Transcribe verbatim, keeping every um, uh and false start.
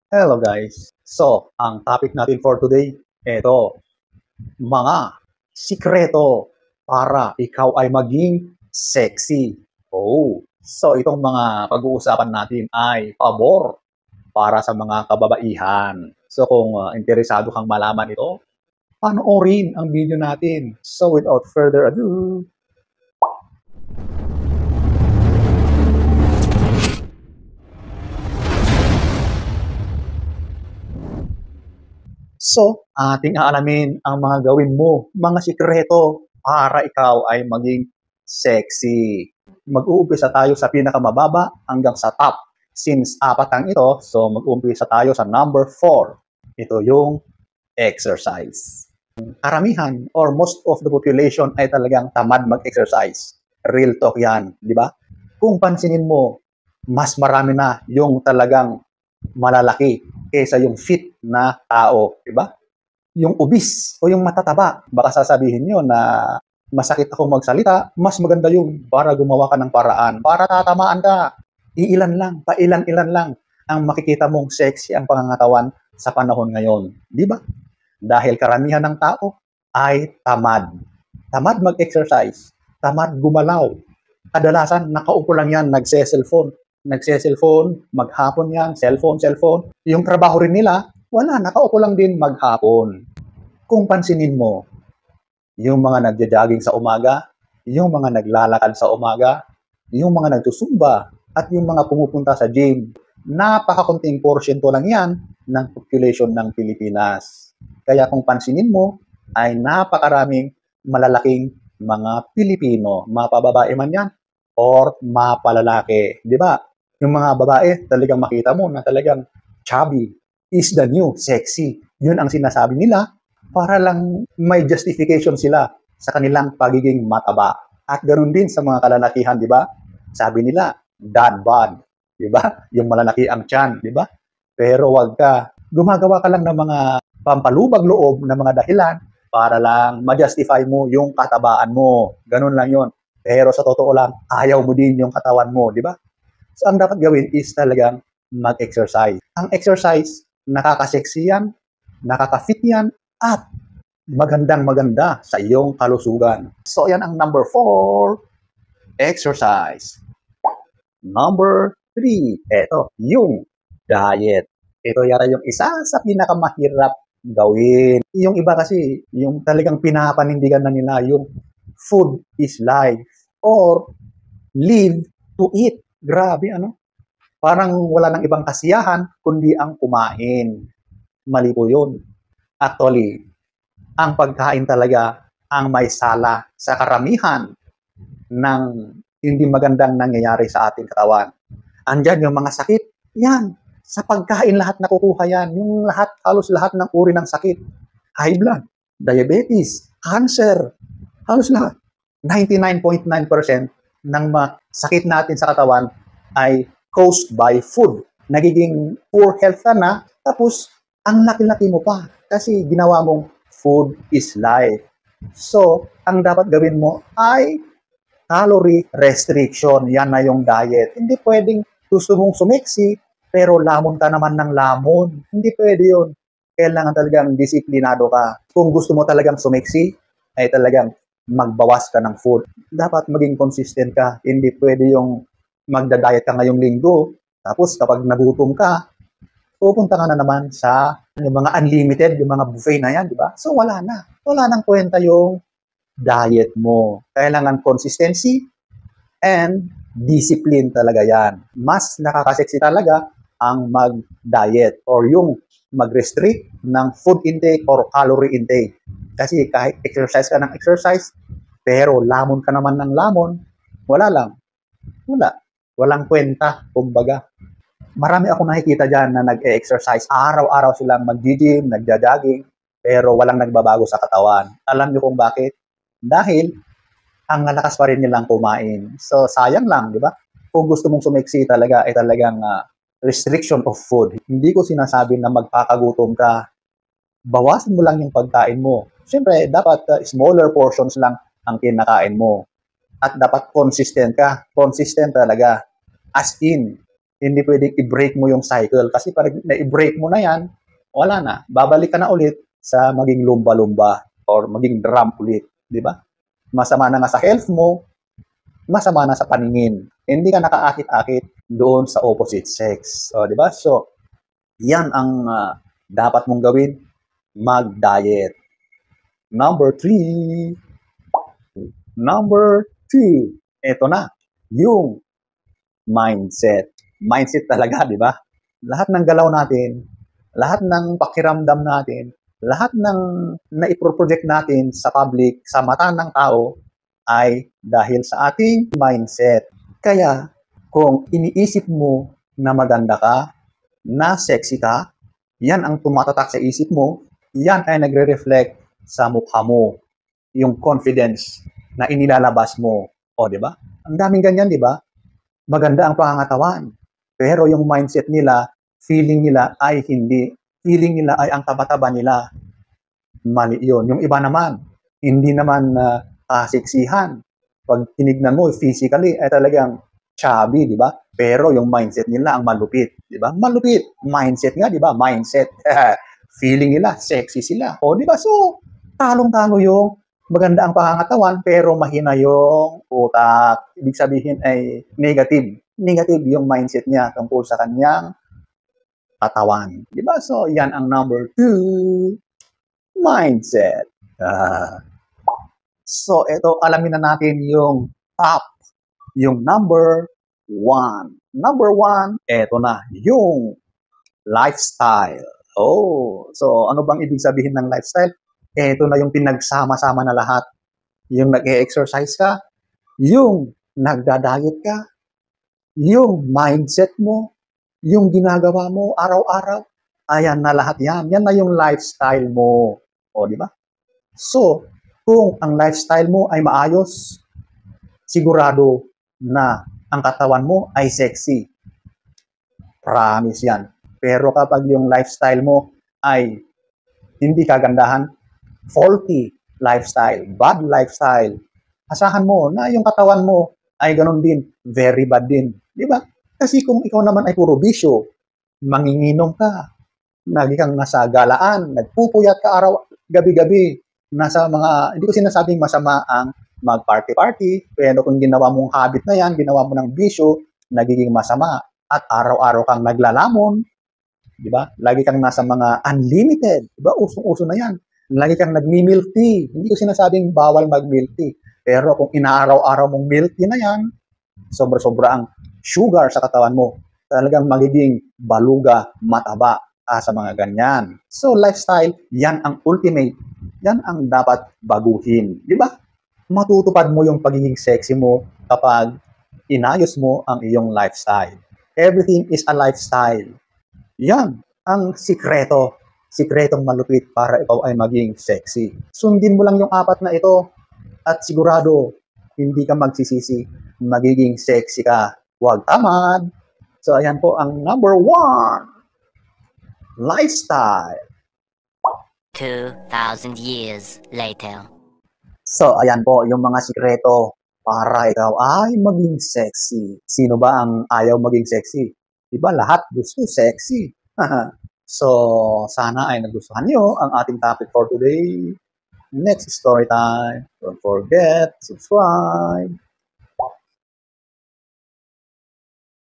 Hello guys. So, ang topic natin for today, ito, mga sikreto para ikaw ay maging sexy. Oh, so itong mga pag-uusapan natin ay pabor para sa mga kababaihan. So kung uh, interesado kang malaman ito, panoorin ang video natin. So without further ado, so, ating aalamin ang mga gawin mo, mga sikreto para ikaw ay maging sexy. Mag-uumpisa tayo sa pinakamababa hanggang sa top. Since apat ang ito, so mag-uumpisa tayo sa number four. Ito yung exercise. Karamihan or most of the population ay talagang tamad mag-exercise. Real talk yan, di ba? Kung pansinin mo, mas marami na yung talagang malalaki kaysa yung fit na tao, di ba? Yung obese o yung matataba, baka sasabihin nyo na masakit ako magsalita, mas maganda yung para gumawa ka ng paraan, para tatamaan ka. Iilan lang, pailan-ilan lang ang makikita mong sexy ang pangangatawan sa panahon ngayon. Di ba? Dahil karamihan ng tao ay tamad. Tamad mag-exercise, tamad gumalaw. Kadalasan, nakaupo lang yan, nagse-cellphone. Nagse-cellphone, maghapon yan, cellphone, cellphone. Yung trabaho rin nila, wala, nakaupo lang din maghapon. Kung pansinin mo, yung mga nagja-jogging sa umaga, yung mga naglalakad sa umaga, yung mga nagsusumba, at yung mga pumupunta sa gym, napakakunting porsyento lang yan ng population ng Pilipinas. Kaya kung pansinin mo, ay napakaraming malalaking mga Pilipino, mapababae man yan, or mapalalaki. Di ba? Yung mga babae, talagang makita mo na talagang chubby is the new sexy. Yun ang sinasabi nila para lang may justification sila sa kanilang pagiging mataba. At ganoon din sa mga kalalakihan, di ba? Sabi nila, dad bod, di ba? Yung malalaki ang tiyan, di ba? Pero wag ka, gumagawa ka lang ng mga pampalubag loob na mga dahilan para lang ma-justify mo yung katabaan mo. Ganun lang yon. Pero sa totoo lang, ayaw mo din yung katawan mo, di ba? So ang dapat gawin is talagang mag-exercise. Ang exercise, nakaka-sexy yan, nakaka-fit yan, at magandang maganda sa iyong kalusugan. So yan ang number four, exercise. Number three, eto, yung diet. Ito yata yung isa sa pinakamahirap gawin. Yung iba kasi, yung talagang pinapanindigan na nila, yung food is life or live to eat. Grabe, ano? Parang wala nang ibang kasiyahan kundi ang kumain. Mali po yun. Actually, ang pagkain talaga ang may sala sa karamihan ng hindi magandang nangyayari sa ating katawan. Andyan yung mga sakit, yan. Sa pagkain lahat nakukuha yan. Yung lahat, halos lahat ng uri ng sakit. High blood, diabetes, cancer, halos lahat. ninety-nine point nine percent ng mga sakit natin sa katawan ay caused by food. Nagiging poor health ka na, tapos ang laki-laki mo pa kasi ginawa mong food is life. So, ang dapat gawin mo ay calorie restriction. Yan na yung diet. Hindi pwedeng gusto mong sumeksi, pero lamon ka naman ng lamon. Hindi pwede yun. Kailangan talagang disiplinado ka. Kung gusto mo talagang sumeksi, ay talagang magbawas ka ng food. Dapat maging consistent ka. Hindi pwede yung magda-diet ka ngayong linggo, tapos kapag nagutom ka, pupunta ka na naman sa yung mga unlimited, yung mga buffet na yan, di ba? So wala na. Wala nang kwenta yung diet mo. Kailangan consistency and discipline talaga yan. Mas nakakasexy talaga ang mag-diet or yung mag-restrict ng food intake or calorie intake. Kasi kahit exercise ka ng exercise, pero lamon ka naman ng lamon, wala lang. Wala. Walang kwenta, kumbaga. Marami akong nakikita dyan na nag-e-exercise. Araw-araw silang mag-gym, nagja-jogging, pero walang nagbabago sa katawan. Alam niyo kung bakit? Dahil ang lakas pa rin nilang kumain. So, sayang lang, di ba? Kung gusto mong sumeksi talaga, ay talagang uh, restriction of food. Hindi ko sinasabi na magkakagutom ka. Bawasan mo lang yung pagkain mo. Siyempre, dapat uh, smaller portions lang ang kinakain mo. At dapat consistent ka. Consistent talaga. As in, Hindi pwedeng i-break mo yung cycle kasi pag na-i-break mo na yan, wala na. Babalik ka na ulit sa maging lumba-lumba or maging drum ulit, di ba? Masama na nga sa health mo, masama na sa paningin. Hindi ka nakaakit-akit doon sa opposite sex. O, di ba? So, yan ang uh, dapat mong gawin, mag-diet. Number three. Number two. Ito na, yung mindset. Mindset talaga, di ba? Lahat ng galaw natin, lahat ng pakiramdam natin, lahat ng naiproproject natin sa public, sa mata ng tao, ay dahil sa ating mindset. Kaya, kung iniisip mo na maganda ka, na sexy ka, yan ang tumatatak sa isip mo, yan ay nagre-reflect sa mukha mo, yung confidence na inilalabas mo. O, di ba? Ang daming ganyan, di ba? Maganda ang pangangatawan. Pero yung mindset nila, feeling nila ay hindi. Feeling nila ay ang taba-taba nila. Mali yun. Yung iba naman, hindi naman uh, kasiksihan. Pag tinignan mo physically, ay talagang chubby, di ba? Pero yung mindset nila ang malupit, di ba? Malupit. Mindset nga, di ba? Mindset. Feeling nila, sexy sila. O, di ba? So, talong-talo yung maganda ang pangangatawan pero mahina yung utak. Ibig sabihin ay negative. Negative yung mindset niya tungkol sa kanyang katawan. Di ba? So, yan ang number two. Mindset. Uh, so, ito, alamin na natin yung top. Yung number one. Number one, ito na, yung lifestyle. Oh, so ano bang ibig sabihin ng lifestyle? Ito na yung pinagsama-sama na lahat. Yung nag-e-exercise ka, yung nagda-diet ka, yung mindset mo, yung ginagawa mo araw-araw, ayan na lahat yan. Yan na yung lifestyle mo. O, di ba? So, kung ang lifestyle mo ay maayos, sigurado na ang katawan mo ay sexy. Promise yan. Pero kapag yung lifestyle mo ay hindi kagandahan, faulty lifestyle, bad lifestyle, asahan mo na yung katawan mo ay ganun din, very bad din. Di ba? Kasi kung ikaw naman ay puro bisyo, manginginom ka, lagi kang nasa galaan, nagpupuyat ka araw, gabi-gabi, nasa mga, hindi ko sinasabing masama ang mag-party-party, pero kung ginawa mong habit na yan, ginawa mo ng bisyo, nagiging masama. At araw-araw kang naglalamon, di ba? Lagi kang nasa mga unlimited, di ba? Usong-uso na yan. Lagi kang nag-milk tea. Hindi ko sinasabing bawal mag-milk tea. Pero kung inaaraw-araw mong milk tea na yan, sobra-sobra ang sugar sa katawan mo. Talagang magiging baluga, mataba ah, sa mga ganyan. So, lifestyle, yan ang ultimate. Yan ang dapat baguhin. Di ba? Matutupad mo yung pagiging sexy mo kapag inayos mo ang iyong lifestyle. Everything is a lifestyle. Yan ang sikreto. Sikretong malupit para ikaw ay maging sexy. Sundin mo lang yung apat na ito at sigurado hindi ka magsisisi. Magiging sexy ka. Huwag tamad. So, ayan po ang number one. Lifestyle. two thousand years later. So, ayan po yung mga sikreto para ikaw ay maging sexy. Sino ba ang ayaw maging sexy? Diba lahat gusto sexy? So, sana ay nagustuhan nyo ang ating topic for today. Next story time. Don't forget, subscribe.